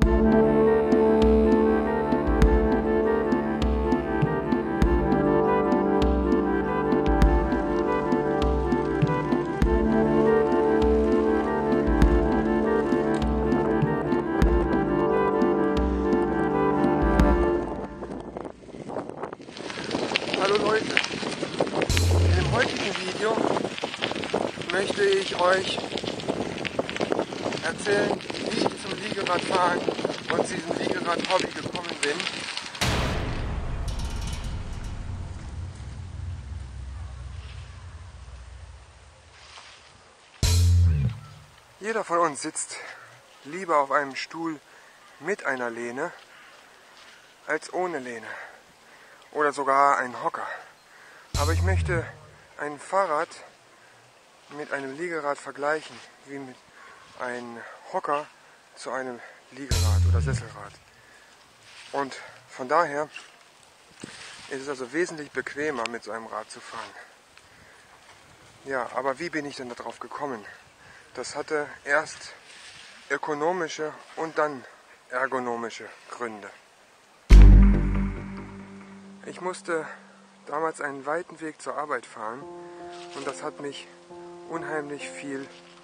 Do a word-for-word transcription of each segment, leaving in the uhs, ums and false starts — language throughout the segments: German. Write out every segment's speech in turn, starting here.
Hallo Leute, in dem heutigen Video möchte ich euch erzählen, wie ich zum Liegeradfahren und zu diesem Liegerad-Hobby gekommen bin. Jeder von uns sitzt lieber auf einem Stuhl mit einer Lehne als ohne Lehne. Oder sogar ein Hocker. Aber ich möchte ein Fahrrad mit einem Liegerad vergleichen, wie mit einem Hocker zu einem Liegerad oder Sesselrad. Und von daher ist es also wesentlich bequemer, mit so einem Rad zu fahren. Ja, aber wie bin ich denn darauf gekommen? Das hatte erst ökonomische und dann ergonomische Gründe. Ich musste damals einen weiten Weg zur Arbeit fahren und das hat mich unheimlich viel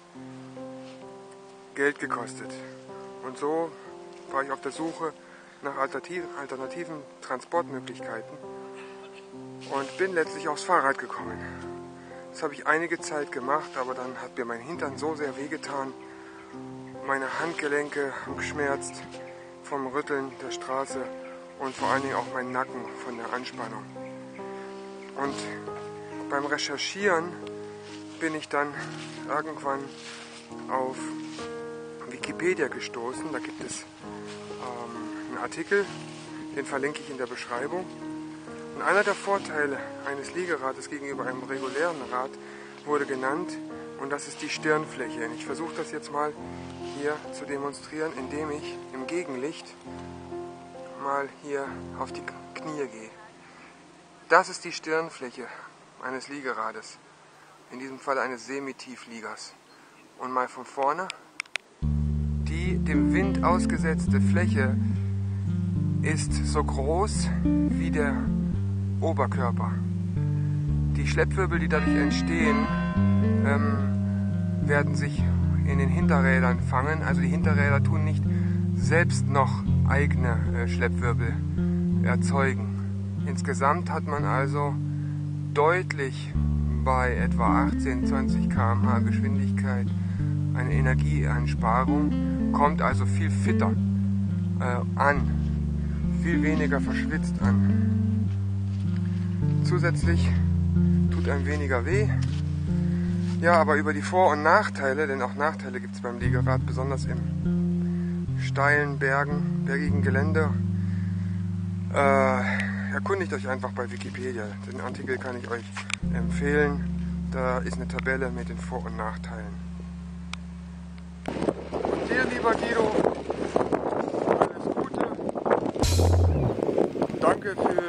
Geld gekostet. Und so war ich auf der Suche nach alternativen Transportmöglichkeiten und bin letztlich aufs Fahrrad gekommen. Das habe ich einige Zeit gemacht, aber dann hat mir mein Hintern so sehr wehgetan, meine Handgelenke haben geschmerzt vom Rütteln der Straße und vor allen Dingen auch mein Nacken von der Anspannung. Und beim Recherchieren bin ich dann irgendwann auf Wikipedia gestoßen. Da gibt es ähm, einen Artikel, den verlinke ich in der Beschreibung. Und einer der Vorteile eines Liegerades gegenüber einem regulären Rad wurde genannt und das ist die Stirnfläche. Und ich versuche das jetzt mal hier zu demonstrieren, indem ich im Gegenlicht mal hier auf die Knie gehe. Das ist die Stirnfläche eines Liegerades, in diesem Fall eines Semitiefliegers. Und mal von vorne, die dem Wind ausgesetzte Fläche ist so groß wie der Oberkörper. Die Schleppwirbel, die dadurch entstehen, ähm, werden sich in den Hinterrädern fangen. Also die Hinterräder tun nicht selbst noch eigene äh, Schleppwirbel erzeugen. Insgesamt hat man also deutlich bei etwa achtzehn, zwanzig Kilometer pro Stunde Geschwindigkeit eine Energieeinsparung, kommt also viel fitter äh, an, viel weniger verschwitzt an. Zusätzlich tut einem weniger weh. Ja, aber über die Vor- und Nachteile, denn auch Nachteile gibt es beim Liegerad, besonders im steilen Bergen, bergigen Gelände, äh, erkundigt euch einfach bei Wikipedia. Den Artikel kann ich euch empfehlen. Da ist eine Tabelle mit den Vor- und Nachteilen. Und dir, lieber Guido, alles Gute. Danke für